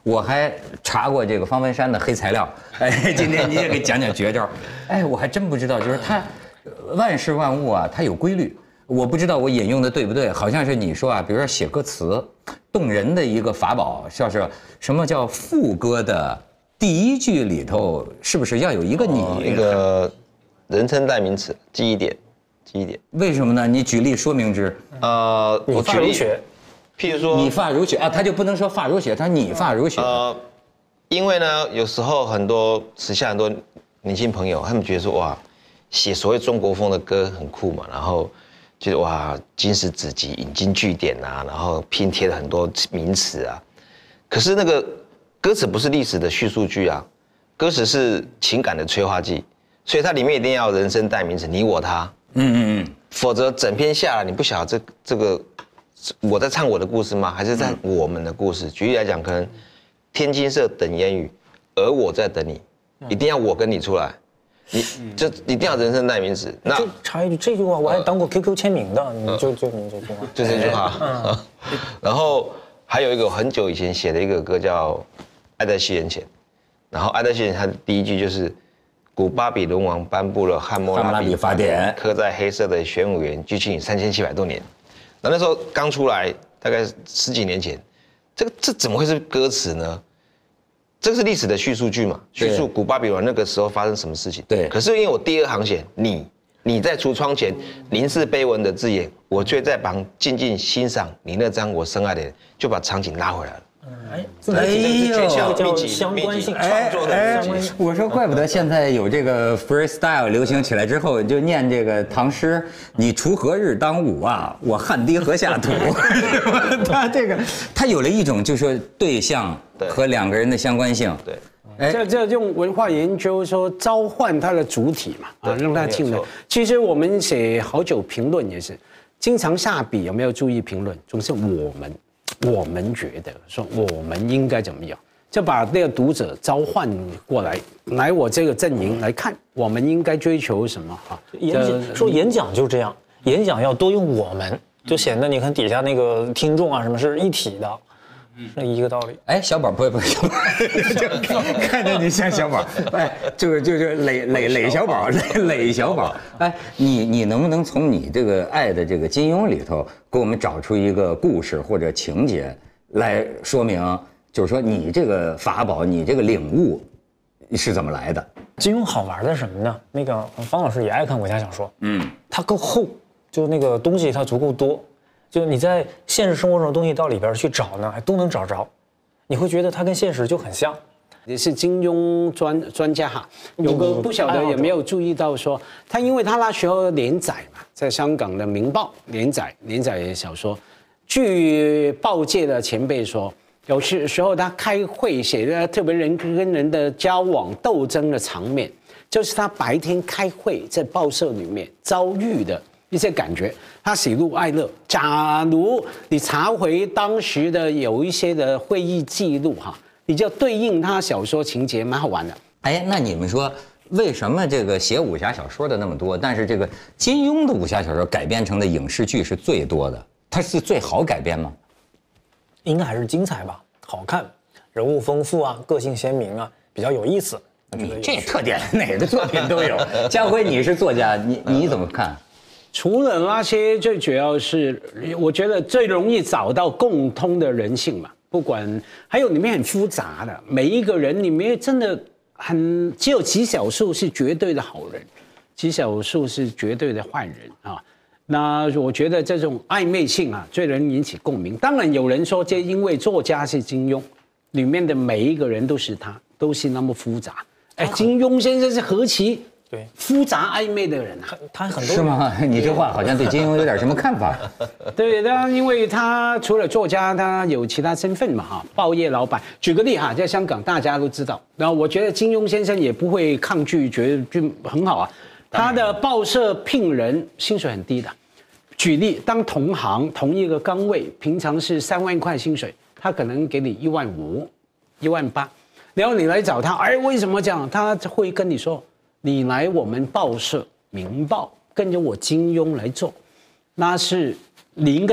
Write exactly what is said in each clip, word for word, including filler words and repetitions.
我还查过这个方文山的黑材料，哎，今天你也给讲讲绝招。哎，我还真不知道，就是他万事万物啊，它有规律。我不知道我引用的对不对，好像是你说啊，比如说写歌词，动人的一个法宝，像是什么叫副歌的第一句里头，是不是要有一个你？ 哦、一个人称代名词，记忆点，记忆点。 为什么呢？你举例说明之。 呃，我举例。譬如说， 你发如雪啊，他就不能说发如雪，他说你发如雪。 呃，因为呢，有时候很多时下很多年轻朋友，他们觉得说哇，写所谓中国风的歌很酷嘛，然后觉得哇，经史子集、引经据典啊，然后拼贴了很多名词啊。可是那个歌词不是历史的叙述句啊，歌词是情感的催化剂，所以它里面一定要有人声代名词，你我他。嗯嗯嗯，否则整篇下来，你不晓得这这个。我在唱我的故事吗？还是在我们的故事？举例来讲，可能天青色等烟雨，而我在等你，一定要我跟你出来，你就一定要人声代名词。那就插一句，这句话我还当过 Q Q 签名的，你就就你这句话， 就这句话。然后还有一个我很久以前写的一个歌叫《爱在西元前》，然后《爱在西元前》它的第一句就是古巴比伦王颁布了汉谟拉比法典，刻在黑色的玄武岩，距今三千七百多年。那那时候刚出来，大概十几年前，这个这怎么会是歌词呢？这是历史的叙述句嘛，叙述古巴比伦那个时候发生什么事情。对。可是因为我第二行写你，你在橱窗前凝视碑文的字眼，我却在旁静静欣赏你那张我深爱的脸，就把场景拉回来了。 哎，哎呦，叫相关性创作的相关性。 我说，怪不得现在有这个 freestyle 流行起来之后，就念这个唐诗：“你锄禾日当午啊，我汗滴禾下土。”他这个，他有了一种就是说对象和两个人的相关性。对， 哎，这这用文化研究说召唤它的主体嘛，啊，让它进来。其实我们写好久评论也是，经常下笔有没有注意评论？总是我们。我们觉得说我们应该怎么样，就把那个读者召唤过来，来我这个阵营来看，我们应该追求什么啊？ 演讲说演讲就这样，演讲要多用我们，就显得你看底下那个听众啊什么是一体的，是一个道理。 哎，小宝不不小宝，看着你像小宝，哎，就是就是磊磊磊小宝，磊小宝。哎，你你能不能从你这个爱的这个金庸里头给我们找出一个故事或者情节来说明，就是说你这个法宝，你这个领悟是怎么来的？ 金庸好玩的什么呢？那个方老师也爱看武侠小说，嗯，它够厚，就那个东西它足够多。就你在现实生活中的东西到里边去找呢，还都能找着，你会觉得它跟现实就很像。 也是金庸专专家哈，有个不晓得有没有注意到说，他因为他那时候连载嘛，在香港的《明报》连载连载小说，据报界的前辈说，有时时候他开会写的特别人跟人的交往斗争的场面，就是他白天开会在报社里面遭遇的一些感觉，他喜怒哀乐。假如你查回当时的有一些的会议记录哈，你就对应他小说情节，蛮好玩的。 哎，那你们说为什么这个写武侠小说的那么多，但是这个金庸的武侠小说改编成的影视剧是最多的？它是最好改编吗？ 应该还是精彩吧，好看，人物丰富啊，个性鲜明啊，比较有意思。 你这特点哪个作品都有。家辉，你是作家，你你怎么看？ 除了那些，最主要是我觉得最容易找到共通的人性嘛。不管还有里面很复杂的，每一个人里面真的很只有极少数是绝对的好人，极少数是绝对的坏人啊。那我觉得这种暧昧性啊，最能引起共鸣。当然有人说，这因为作家是金庸，里面的每一个人都是他，都是那么复杂。哎，金庸先生是何其对复杂暧昧的人啊， 他很多是吗？你这话好像对金庸有点什么看法？ 对，他因为他除了作家，他有其他身份嘛哈，报业老板。举个例哈，在香港大家都知道，然后我觉得金庸先生也不会抗拒，觉得就很好啊。他的报社聘人薪水很低的，举例当同行同一个岗位，平常是三万块薪水，他可能给你一万五、一万八，然后你来找他，哎，为什么这样？他会跟你说。你来我们报社《明报》，跟着我金庸来做，那是你应该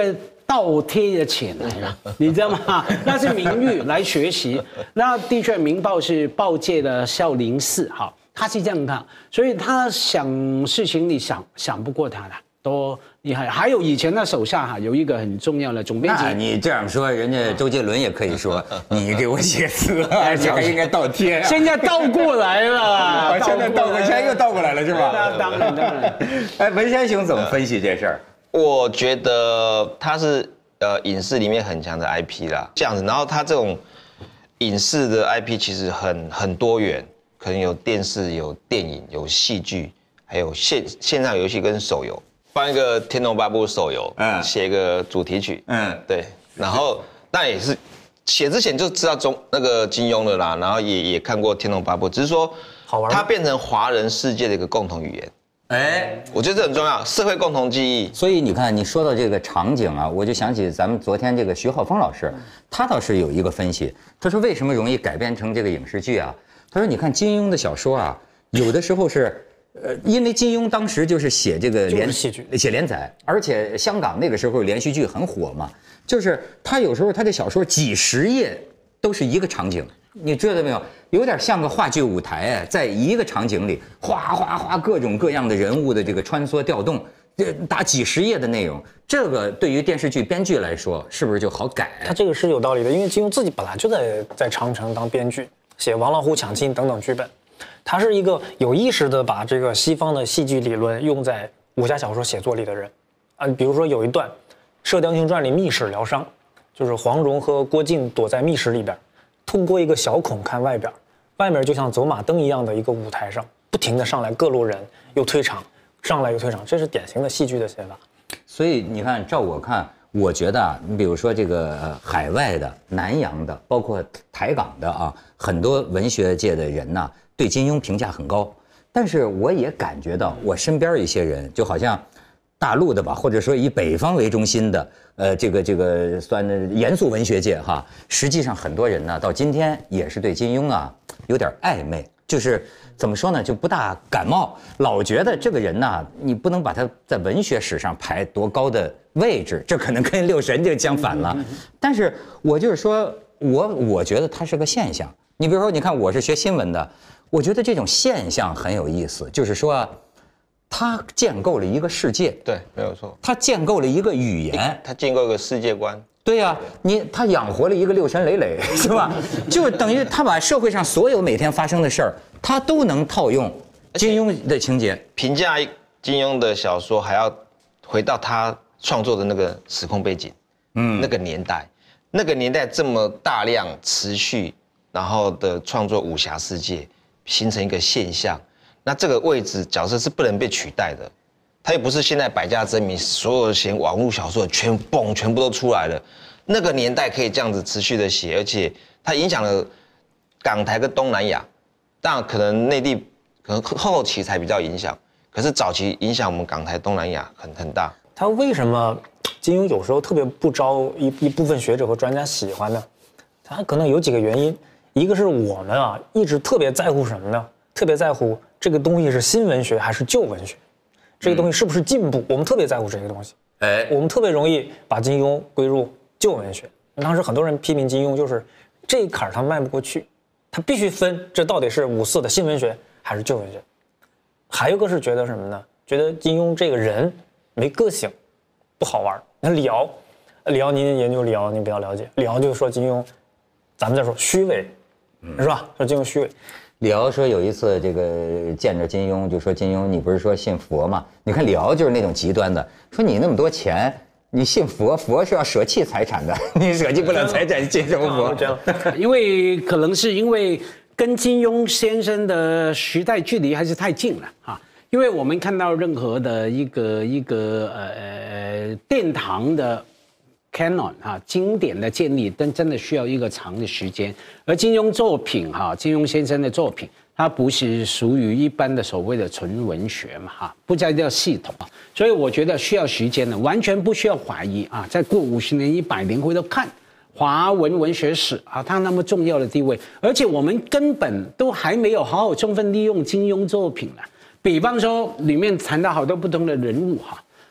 倒贴的钱来了，你知道吗？那是名誉来学习。那的确，《明报》是报界的少林寺，哈，他是这样看，所以他想事情你想想不过他的。多厉害！还有以前的手下哈，有一个很重要的总编辑。 那你这样说，人家周杰伦也可以说，你给我写词，而且还应该倒贴。 现在倒过来了， 现在倒过，现在又倒过来了，是吧？ 那当然，当然。 哎，文山兄怎么分析这事儿？ 我觉得他是呃影视里面很强的 I P 啦，这样子。然后他这种影视的 I P 其实很很多元，可能有电视、有电影、有戏剧，还有线线上游戏跟手游。放一个《天龙八部》手游，嗯，写一个主题曲，嗯，对，然后但也是写之前就知道中那个金庸的啦，然后也也看过《天龙八部》，只是说好玩，它变成华人世界的一个共同语言。哎，我觉得这很重要，社会共同记忆。 所以你看，你说到这个场景啊，我就想起咱们昨天这个徐浩峰老师，他倒是有一个分析，他说为什么容易改编成这个影视剧啊？他说你看金庸的小说啊，有的时候是。呃，因为金庸当时就是写这个连戏剧， 写连载，而且香港那个时候连续剧很火嘛，就是他有时候他的小说几十页都是一个场景，你知道没有？有点像个话剧舞台哎，在一个场景里哗哗哗各种各样的人物的这个穿梭调动，这打几十页的内容，这个对于电视剧编剧来说是不是就好改？ 他这个是有道理的，因为金庸自己本来就在在长城当编剧，写《王老虎抢亲》等等剧本。他是一个有意识的把这个西方的戏剧理论用在武侠小说写作里的人，啊，比如说有一段《射雕英雄传》里密室疗伤，就是黄蓉和郭靖躲在密室里边，通过一个小孔看外边，外面就像走马灯一样的一个舞台上，不停的上来各路人，又退场，上来又退场，这是典型的戏剧的写法。 所以你看，照我看，我觉得啊，你比如说这个海外的、南洋的，包括台港的啊，很多文学界的人呐、啊。对金庸评价很高，但是我也感觉到我身边一些人，就好像大陆的吧，或者说以北方为中心的，呃，这个这个算严肃文学界哈，实际上很多人呢，到今天也是对金庸啊有点暧昧，就是怎么说呢，就不大感冒，老觉得这个人呢，你不能把他在文学史上排多高的位置，这可能跟六神就相反了。但是我就是说，我我觉得它是个现象。你比如说，你看我是学新闻的。我觉得这种现象很有意思，就是说，它建构了一个世界， 对，没有错， 它建构了一个语言， 它建构一个世界观， 对呀、啊，你它养活了一个六神磊磊，是吧？就等于他把社会上所有每天发生的事儿，他都能套用金庸的情节。 评价金庸的小说，还要回到他创作的那个时空背景，嗯，那个年代，那个年代这么大量持续，然后的创作武侠世界。形成一个现象，那这个位置角色是不能被取代的，它又不是现在百家争鸣，所有写网络小说全蹦全部都出来了。那个年代可以这样子持续的写，而且它影响了港台跟东南亚，当然可能内地可能后期才比较影响，可是早期影响我们港台东南亚很很大。 他为什么金庸有时候特别不招一一部分学者和专家喜欢呢？他可能有几个原因。一个是我们啊，一直特别在乎什么呢？特别在乎这个东西是新文学还是旧文学，这个东西是不是进步？我们特别在乎这个东西。哎，我们特别容易把金庸归入旧文学。当时很多人批评金庸，就是这一坎儿他迈不过去，他必须分这到底是五四的新文学还是旧文学。还有个是觉得什么呢？觉得金庸这个人没个性，不好玩。那李敖，李敖您研究李敖，您比较了解。李敖就说金庸，咱们再说虚伪。是吧？说金庸虚伪。 李敖说有一次这个见着金庸，就说金庸，你不是说信佛吗？你看李敖就是那种极端的，说你那么多钱，你信佛，佛是要舍弃财产的，你舍弃不了财产，信什么佛？ 因为可能是因为跟金庸先生的时代距离还是太近了啊。因为我们看到任何的一个一个呃呃殿堂的。canon 哈经典的建立，但真的需要一个长的时间。而金庸作品哈，金庸先生的作品，它不是属于一般的所谓的纯文学嘛哈，不在这个系统，所以我觉得需要时间的，完全不需要怀疑啊。再过五十年、一百年回头看华文文学史啊，它那么重要的地位，而且我们根本都还没有好好充分利用金庸作品呢。比方说里面谈到好多不同的人物哈。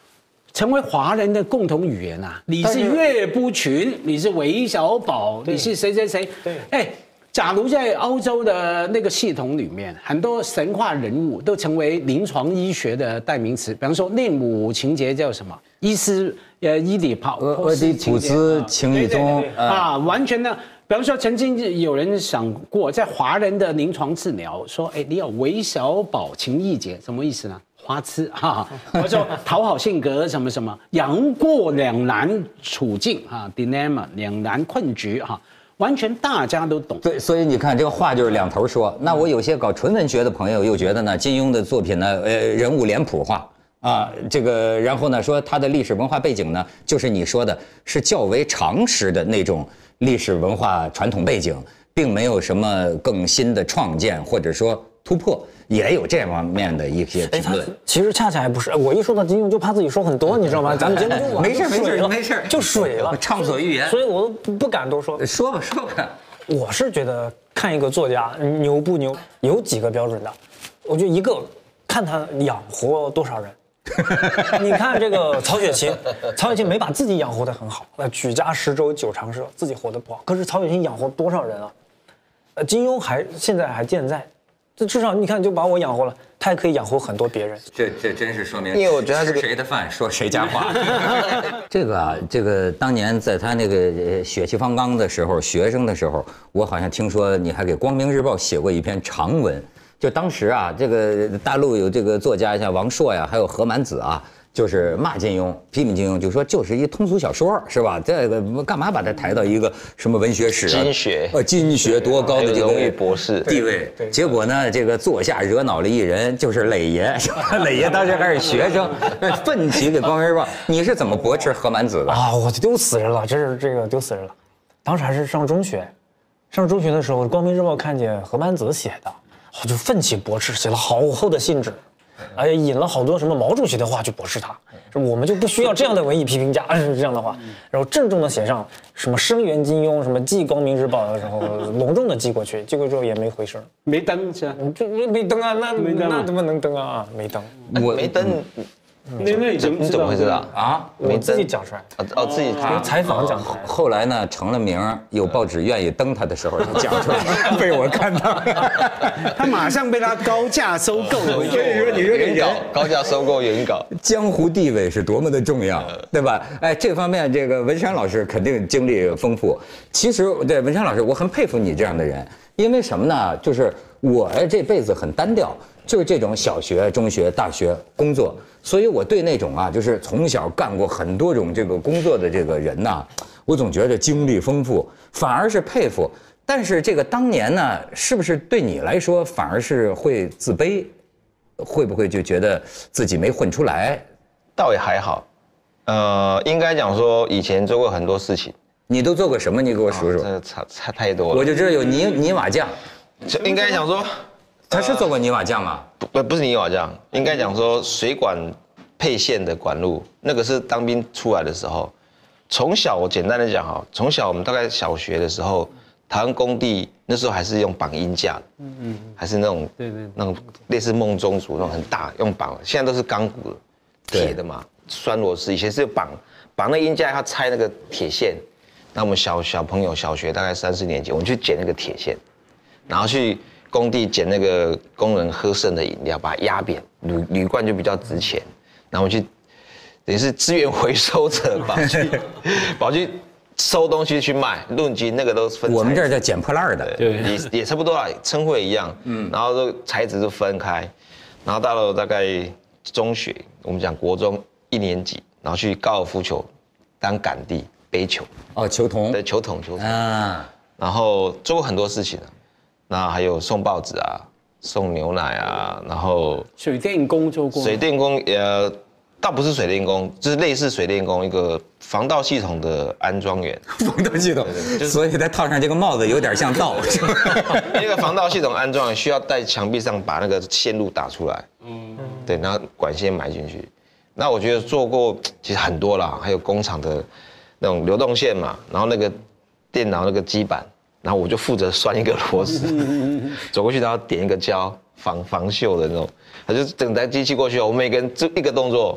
成为华人的共同语言啊！你是岳不群，你是韦小宝，你是谁谁谁？对，哎，假如在欧洲的那个系统里面，很多神话人物都成为临床医学的代名词，比方说内姆情节叫什么？伊斯呃伊底帕俄狄浦斯情意宗啊，完全的。比方说，曾经有人想过，在华人的临床治疗，说，哎，你有韦小宝情意结，什么意思呢？花痴哈，或者说讨好性格什么什么，杨过两难处境哈 ，dilemma 两难困局哈，完全大家都懂。 对，所以你看这个话就是两头说。那我有些搞纯文学的朋友又觉得呢，金庸的作品呢，呃，人物脸谱化啊，这个然后呢说他的历史文化背景呢，就是你说的是较为常识的那种历史文化传统背景，并没有什么更新的创建或者说突破。也有这方面的一些评论， 其实恰恰还不是。我一说到金庸，就怕自己说很多，你知道吗？咱们节目就没事没事没事， 就水了， 畅所欲言。 所以我都不敢多说。 说吧说吧。 我是觉得看一个作家牛不牛，有几个标准的。我觉得一个看他养活多少人。你看这个曹雪芹，曹雪芹没把自己养活得很好，呃，举家十洲九长社，自己活得不好。可是曹雪芹养活多少人啊？呃，金庸还现在还健在。这至少你看就把我养活了，他也可以养活很多别人。 这这真是说明， 因为我觉得他是谁的饭说谁家话。这个啊，这个当年在他那个血气方刚的时候，学生的时候，我好像听说你还给《光明日报》写过一篇长文。就当时啊，这个大陆有这个作家像王朔呀，还有何满子啊。就是骂金庸，批评金庸，就说就是一通俗小说，是吧？这个干嘛把它抬到一个什么文学史、 经学， 呃，经学多高的这个博士地位？结果呢，这个座下惹恼了一人，就是磊爷，是吧？磊爷当时还是学生，奋起给《光明日报》。你是怎么驳斥何满子的啊？我丢死人了，这是这个丢死人了。当时还是上中学，上中学的时候，《光明日报》看见何满子写的，我就奋起驳斥，写了好厚的信纸。哎，引了好多什么毛主席的话去驳斥他，我们就不需要这样的文艺批评家，是这样的话，然后郑重的写上什么声援金庸，什么寄《光明日报》的时候，隆重的寄过去，寄过之后也没回声， 没登是吧？ 这没登啊，那那怎么能登啊？没登， 我没登。 那那你怎么你怎么会知道啊？我自己讲出来的，哦，自己采访讲出来。 后来呢，成了名，有报纸愿意登他的时候，他讲出来，被我看到， 他马上被他高价收购了。 所以说，你说这人高价收购原稿， 江湖地位是多么的重要，对吧？哎，这方面这个文山老师肯定经历丰富。其实，对文山老师，我很佩服你这样的人，因为什么呢？就是我这辈子很单调。就是这种小学、中学、大学工作，所以我对那种啊，就是从小干过很多种这个工作的这个人呐，我总觉得经历丰富，反而是佩服。但是这个当年呢，是不是对你来说反而是会自卑？会不会就觉得自己没混出来？ 倒也还好，呃，应该讲说以前做过很多事情。 你都做过什么？你给我数数。 这差差太多了。 我就知道有泥泥瓦匠， 就应该讲说。 他是做过泥瓦匠吗？ 不，不是泥瓦匠，应该讲说水管配线的管路，那个是当兵出来的时候。从小我简单的讲哈，从小我们大概小学的时候，台湾工地那时候还是用绑鹰架的，嗯嗯，还是那种对对那种类似梦中竹那种很大用绑的，现在都是钢骨的，铁的嘛，栓螺丝，以前是绑绑那鹰架要拆那个铁线。那我们小小朋友小学大概三四年级，我们去捡那个铁线，然后去。工地捡那个工人喝剩的饮料，把它压扁，铝铝罐就比较值钱。然后去，等于是资源回收者，跑去跑去收东西去卖，论斤那个都分。 我们这儿叫捡破烂的， 对，也也差不多啦，称呼也一样。嗯，然后这材质就分开，然后到了大概中学，我们讲国中一年级，然后去高尔夫球当杆地背球。 哦，球童。 对，球童球童啊， 然后做过很多事情啊。那还有送报纸啊，送牛奶啊，然后水电工做过。 水电工呃，倒不是水电工，就是类似水电工一个防盗系统的安装员。 防盗系统，所以他套上这个帽子有点像盗。 那个防盗系统安装员需要在墙壁上把那个线路打出来，嗯，对，然后管线埋进去。那我觉得做过其实很多啦，还有工厂的那种流动线嘛，然后那个电脑那个基板。然后我就负责拴一个螺丝，走过去，然后点一个胶，防防锈的那种。他就整台机器过去，我每个人就一个动作，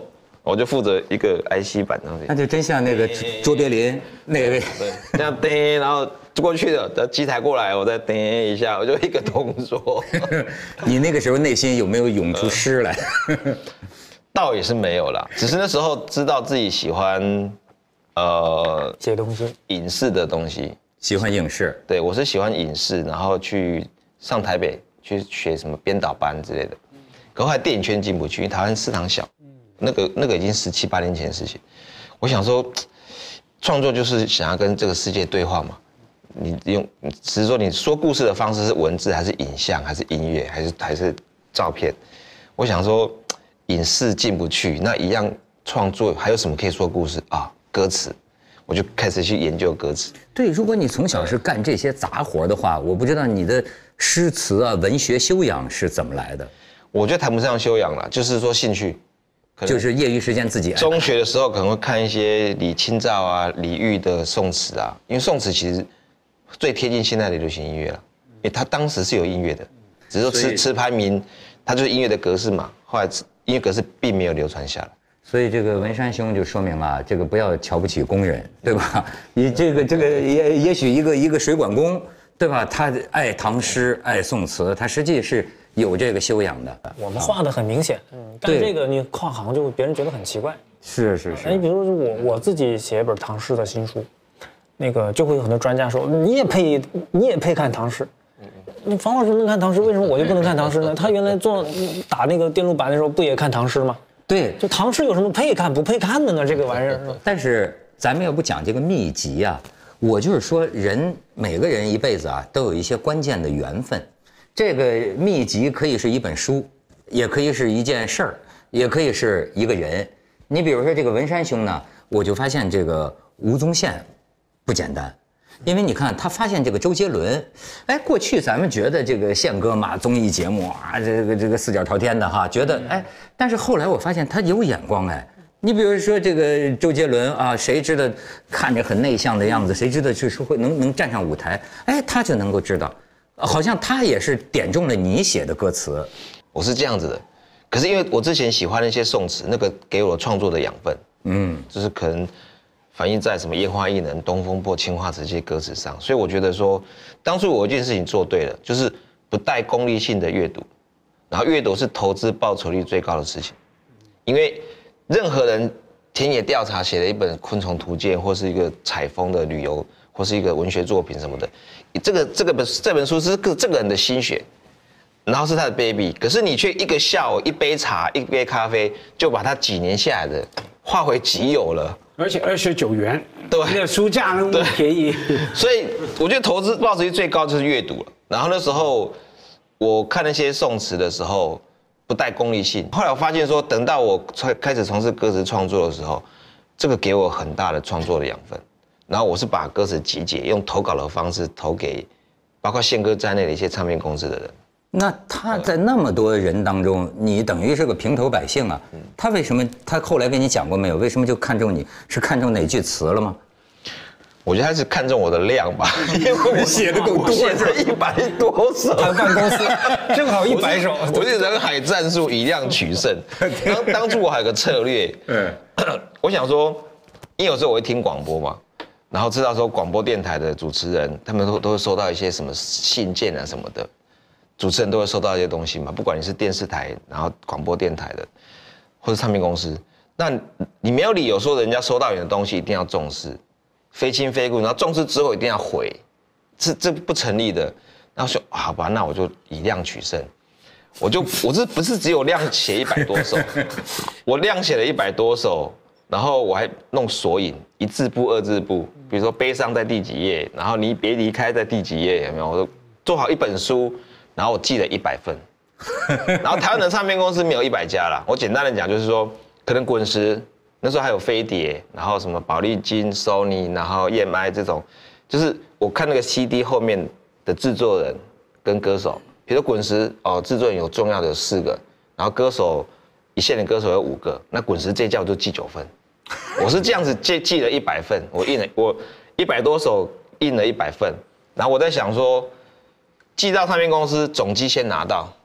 我就负责一个 I C 版东西。 那就真像那个卓别林那个， 对，这样叮，然后过去了，等机台过来，我再叮一下，我就一个动作。 你那个时候内心有没有涌出诗来？ 倒也是没有啦，只是那时候知道自己喜欢，呃， 写东西， 影视的东西。 喜欢影视。 对，我是喜欢影视，然后去上台北去学什么编导班之类的。可后来电影圈进不去，因为台湾市场小。那个那个已经十七八年前的事情，我想说，创作就是想要跟这个世界对话嘛。你用只是说你说故事的方式是文字还是影像还是音乐还是还是照片，我想说影视进不去，那一样创作还有什么可以说故事啊？歌词，我就开始去研究歌词。 对，如果你从小是干这些杂活的话，我不知道你的诗词啊文学修养是怎么来的。 我觉得谈不上修养了，就是说兴趣。 就是业余时间自己爱。 中学的时候可能会看一些李清照啊、李煜的宋词啊，因为宋词其实最贴近现在的流行音乐了，因为它当时是有音乐的，只是说词词牌名，它就是音乐的格式嘛，后来音乐格式并没有流传下来。 所以这个文山兄就说明了，这个不要瞧不起工人，对吧？你这个这个也也许一个一个水管工，对吧？他爱唐诗，爱宋词，他实际是有这个修养的。 我们画的很明显，嗯，干这个你跨行就别人觉得很奇怪。 是是是。 哎，比如说我我自己写一本唐诗的新书，那个就会有很多专家说你也配你也配看唐诗，你方老师能看唐诗，为什么我就不能看唐诗呢？他原来做打那个电路板的时候不也看唐诗吗？ 对， 就唐诗有什么配看不配看的呢？这个玩意儿。 但是咱们要不讲这个秘籍啊，我就是说人每个人一辈子啊都有一些关键的缘分。这个秘籍可以是一本书，也可以是一件事儿，也可以是一个人。你比如说这个文山兄呢，我就发现这个吴宗宪不简单。因为你看，他发现这个周杰伦，哎，过去咱们觉得这个宪哥嘛，综艺节目啊，这个这个四脚朝天的哈，觉得哎，但是后来我发现他有眼光哎。你比如说这个周杰伦啊，谁知道看着很内向的样子，谁知道就是会能能站上舞台，哎，他就能够知道，好像他也是点中了你写的歌词。 我是这样子的，可是因为我之前喜欢那些宋词，那个给我创作的养分，嗯，就是可能。反映在什么烟花易冷、东风破、青花瓷这些歌词上，所以我觉得说，当初我有一件事情做对了，就是不带功利性的阅读，然后阅读是投资报酬率最高的事情，因为任何人田野调查写了一本《昆虫图鉴》或是一个采风的旅游，或是一个文学作品什么的，这个这个本这本书是个这个人的心血，然后是他的 baby， 可是你却一个下午一杯茶一杯咖啡就把他几年下来的化为己有了。 而且二十九元， 对， 那个书价那么便宜， 所以我觉得投资报酬率最高就是阅读了。然后那时候我看那些宋词的时候，不带功利性。后来我发现说，等到我开始从事歌词创作的时候，这个给我很大的创作的养分。然后我是把歌词集结，用投稿的方式投给包括宪哥在内的一些唱片公司的人。 那他在那么多人当中，你等于是个平头百姓啊。他为什么？他后来跟你讲过没有？为什么就看中你？是看中哪句词了吗？ 我觉得他是看中我的量吧，因为我写的够多，写了一百多首， 他办公司正好一百首。 我是人海战术，以量取胜。当当初我还有个策略，嗯，我想说，因为有时候我会听广播嘛，然后知道说广播电台的主持人，他们都都会收到一些什么信件啊什么的。主持人都会收到一些东西嘛，不管你是电视台，然后广播电台的，或者唱片公司，那你没有理由说人家收到你的东西一定要重视，非亲非故，然后重视之后一定要回，这这不成立的。然后说好吧，那我就以量取胜，我就我这不是只有量写一百多首，我量写了一百多首，然后我还弄索引，一字部、二字部，比如说悲伤在第几页，然后你别离开在第几页，有没有？我都做好一本书。然后我寄了一百份，然后台湾的唱片公司没有一百家啦。我简单的讲就是说，可能滚石那时候还有飞碟，然后什么宝丽金、Sony， 然后 E M I 这种，就是我看那个 C D 后面的制作人跟歌手，比如说滚石哦，制作人有重要的有四个，然后歌手一线的歌手有五个，那滚石这家我就寄九份，我是这样子寄寄了一百份，我印了我一百多首印了一百份，然后我在想说。寄到唱片公司，总机先拿到，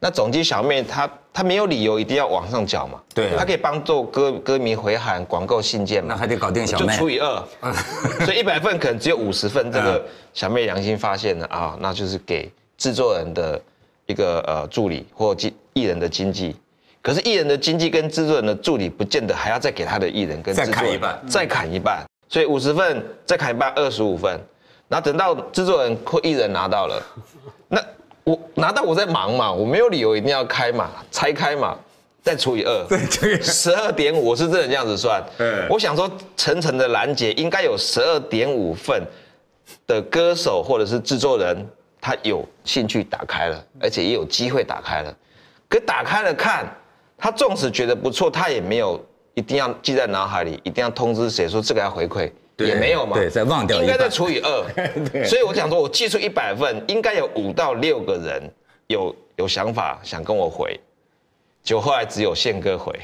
那总机小妹她她没有理由一定要往上缴嘛， 对， 她可以帮助歌歌迷回函、广告信件嘛， 那还得搞定小妹， 就除以二，所以一百份可能只有五十份，这个小妹良心发现了啊，那就是给制作人的一个呃助理或艺人的经纪。可是艺人的经纪跟制作人的助理不见得还要再给他的艺人跟制作人再砍一半， 再砍一半，所以五十份再砍一半，二十五份，然后等到制作人或艺人拿到了，那我拿到我在忙嘛，我没有理由一定要开嘛，拆开嘛，再除以二，对，十二点五，我是真的这样子算。我想说层层的拦截应该有十二点五份的歌手或者是制作人，他有兴趣打开了，而且也有机会打开了，可打开了看。他纵使觉得不错，他也没有一定要记在脑海里，一定要通知谁说这个要回馈，也没有嘛。 对，再忘掉一半， 应该再除以二。所以我讲说，我寄出一百份，应该有五到六个人有有想法想跟我回，结果后来只有宪哥回。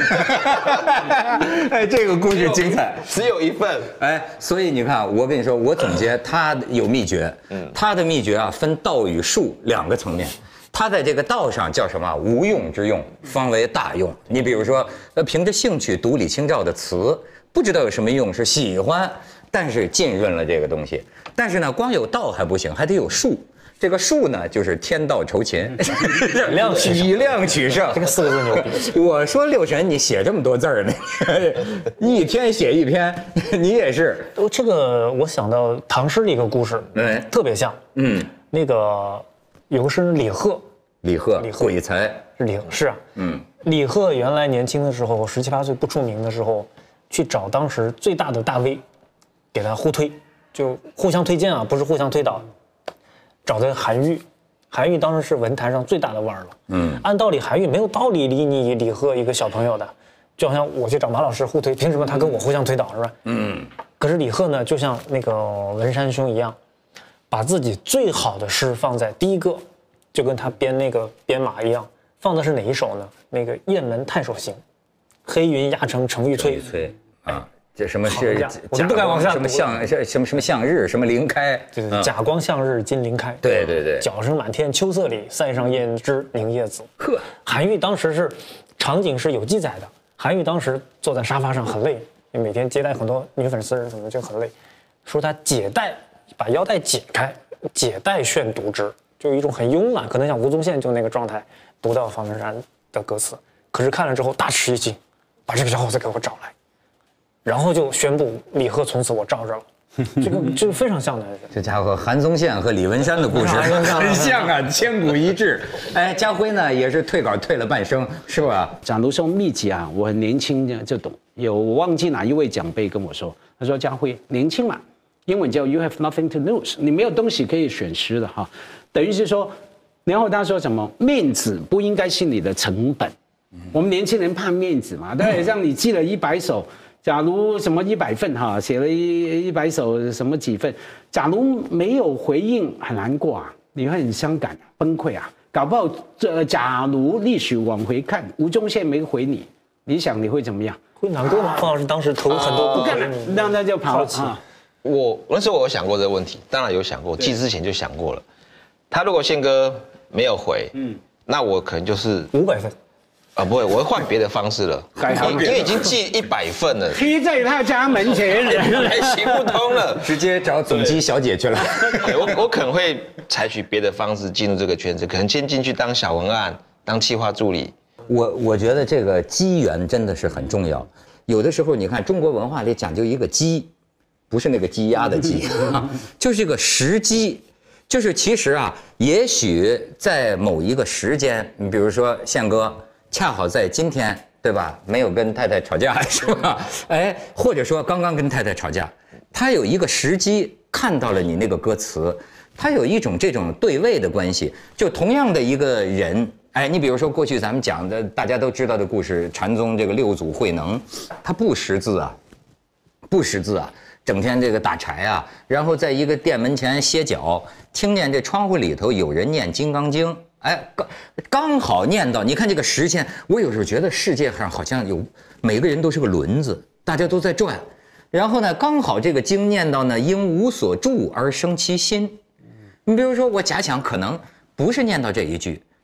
哎，这个故事精彩， 只有一份。 哎，所以你看，我跟你说，我总结他有秘诀，嗯，他的秘诀啊分道与术两个层面。他在这个道上叫什么？无用之用，方为大用。你比如说，呃，凭着兴趣读李清照的词，不知道有什么用，是喜欢，但是浸润了这个东西。但是呢，光有道还不行，还得有术。这个术呢，就是天道酬勤， 以量取以量取胜。 这个四个字牛逼。 我说六神，你写这么多字儿呢，一天写一篇，你也是。 哦，这个我想到唐诗的一个故事， 嗯， 特别像。嗯，那个有个诗人李贺。 李贺，李贺鬼才是李贺，是啊，嗯，李贺原来年轻的时候，十七八岁不出名的时候，去找当时最大的大 V， 给他互推，就互相推荐啊，不是互相推倒。找的韩愈，韩愈当时是文坛上最大的腕儿了，嗯，按道理韩愈没有道理理你李贺一个小朋友的，就好像我去找马老师互推，凭什么他跟我互相推倒是吧？嗯，可是李贺呢，就像那个文山兄一样，把自己最好的诗放在第一个。就跟他编那个编码一样，放的是哪一首呢？那个《雁门太守行》，黑云压城城欲摧。 摧啊，这什么是？ 我不敢往下什么向什么什么向日，什么林开？ 对对，甲光向日金鳞开。 对对对， 角声满天秋色里，塞上燕枝凝夜紫。呵，韩愈当时是场景是有记载的。韩愈当时坐在沙发上很累，因为每天接待很多女粉丝人什么就很累，说他解带，把腰带解开，解带炫读之。就有一种很慵懒，可能像吴宗宪就那个状态，读到方文山的歌词，可是看了之后大吃一惊，把这个小伙子给我找来，然后就宣布李贺从此我罩着了。这个这个非常像的， 这家伙韩宗宪和李文山的故事很像啊，千古一致。哎，家辉呢也是退稿退了半生，是吧？ 假如说秘籍啊，我很年轻就懂，有我忘记哪一位长辈跟我说，他说家辉年轻嘛，英文叫 you have nothing to lose， 你没有东西可以损失的哈。等于是说，然后他说什么面子不应该是你的成本，我们年轻人怕面子嘛，对，让你寄了一百首，假如什么一百份哈，写了一一百首什么几份，假如没有回应，很难过啊，你会很伤感、崩溃啊，搞不好这假如历史往回看，吴宗宪没回你，你想你会怎么样？ 会难过吗？方老师当时投很多， 不干了，让他就跑了。 我那时候我有想过这个问题，当然有想过，寄之前就想过了。他如果宪哥没有回，嗯，那我可能就是五百份， 啊，不会，我会换别的方式了， 改行， 因为已经寄一百份了， 贴在他家门前， 还行不通了， 直接找总机小姐去了。 我我可能会采取别的方式进入这个圈子，可能先进去当小文案，当企划助理。 我我觉得这个机缘真的是很重要。有的时候你看中国文化里讲究一个机，不是那个鸡鸭的鸡，就是这个时机。就是其实啊，也许在某一个时间，你比如说宪哥，恰好在今天，对吧？没有跟太太吵架，是吧？哎，或者说刚刚跟太太吵架，他有一个时机看到了你那个歌词，他有一种这种对位的关系。就同样的一个人，哎，你比如说过去咱们讲的大家都知道的故事，禅宗这个六祖慧能，他不识字啊，不识字啊。整天这个打柴啊，然后在一个店门前歇脚，听见这窗户里头有人念《金刚经》，哎，刚刚好念到，你看这个时间，我有时候觉得世界上好像有每个人都是个轮子，大家都在转，然后呢，刚好这个经念到呢，因无所住而生其心。你比如说，我假想可能不是念到这一句，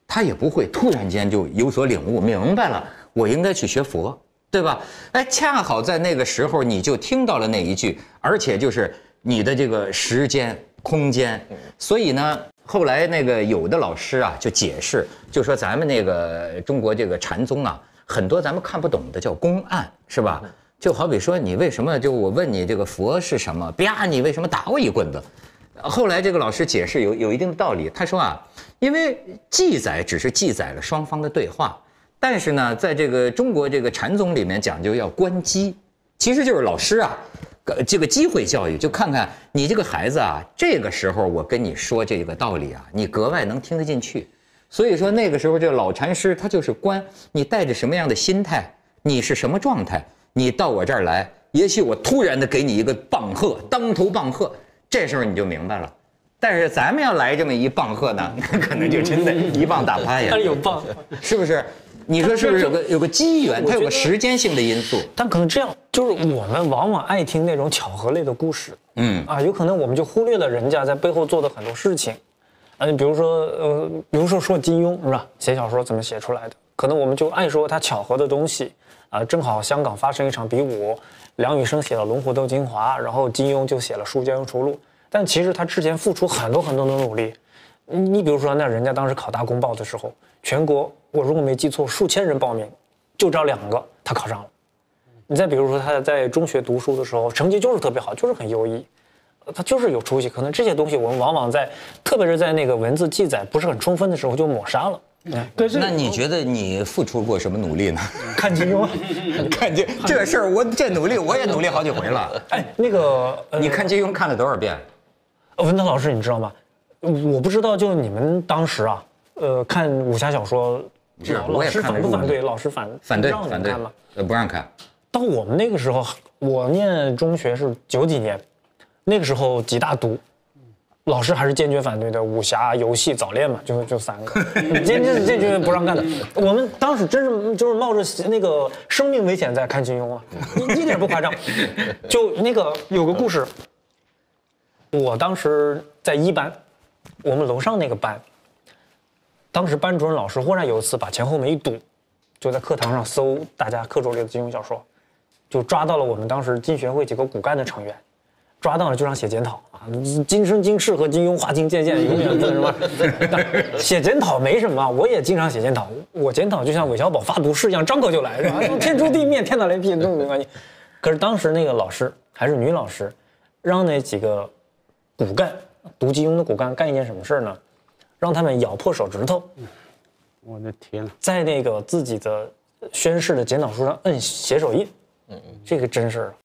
他也不会突然间就有所领悟，明白了，我应该去学佛，对吧？哎，恰好在那个时候你就听到了那一句，而且就是你的这个时间空间，所以呢，后来那个有的老师啊就解释，就说咱们那个中国这个禅宗啊，很多咱们看不懂的叫公案，是吧？就好比说你为什么就我问你这个佛是什么，啪，你为什么打我一棍子？后来这个老师解释有有一定的道理，他说啊，因为记载只是记载了双方的对话，但是呢，在这个中国这个禅宗里面讲究要观机，其实就是老师啊，这个机会教育，就看看你这个孩子啊，这个时候我跟你说这个道理啊，你格外能听得进去。所以说那个时候这个老禅师他就是观你带着什么样的心态，你是什么状态。你到我这儿来，也许我突然的给你一个棒喝，当头棒喝，这时候你就明白了。但是咱们要来这么一棒喝呢，那可能就真的一棒打趴下。 但是有棒， 是不是？你说是不是有个有个机缘，它有个时间性的因素？ 但可能这样，就是我们往往爱听那种巧合类的故事，嗯啊，有可能我们就忽略了人家在背后做的很多事情，啊，你比如说呃，比如说说金庸是吧？写小说怎么写出来的？可能我们就爱说他巧合的东西。啊，正好香港发生一场比武，梁羽生写了《龙虎斗精华》，然后金庸就写了《书剑恩仇录》。但其实他之前付出很多很多的努力。你比如说，那人家当时考大公报的时候，全国我如果没记错，数千人报名，就招两个，他考上了。你再比如说，他在中学读书的时候，成绩就是特别好，就是很优异，他就是有出息。可能这些东西我们往往在，特别是在那个文字记载不是很充分的时候就抹杀了。 可是，那你觉得你付出过什么努力呢？ 看金庸， 看这这事儿，我这努力我也努力好几回了。 哎，那个， 呃、你看金庸看了多少遍？ 文涛老师，你知道吗？我不知道，就你们当时啊，呃，看武侠小说， 是我也看反不反对？老师反反对让反对吗？ 呃，不让看。 到我们那个时候，我念中学是九几年，那个时候几大毒。老师还是坚决反对的，武侠、游戏、早恋嘛，就就三个，坚决坚决不让干的。我们当时真是就是冒着那个生命危险在看金庸啊，一点不夸张。就那个有个故事，我当时在一班，我们楼上那个班，当时班主任老师忽然有一次把前后门一堵，就在课堂上搜大家课桌里的金庸小说，就抓到了我们当时金学会几个骨干的成员。抓到了就让写检讨啊，今生今世和金庸划清界限，永远不能什么。写检讨没什么，我也经常写检讨。我检讨就像韦小宝发毒誓一样，张口就来，是吧？天诛地灭，天打雷劈，都没关系。可是当时那个老师还是女老师，让那几个骨干读金庸的骨干干一件什么事呢？让他们咬破手指头。 我的天啊！ 在那个自己的宣誓的检讨书上摁写手印。这个真事儿。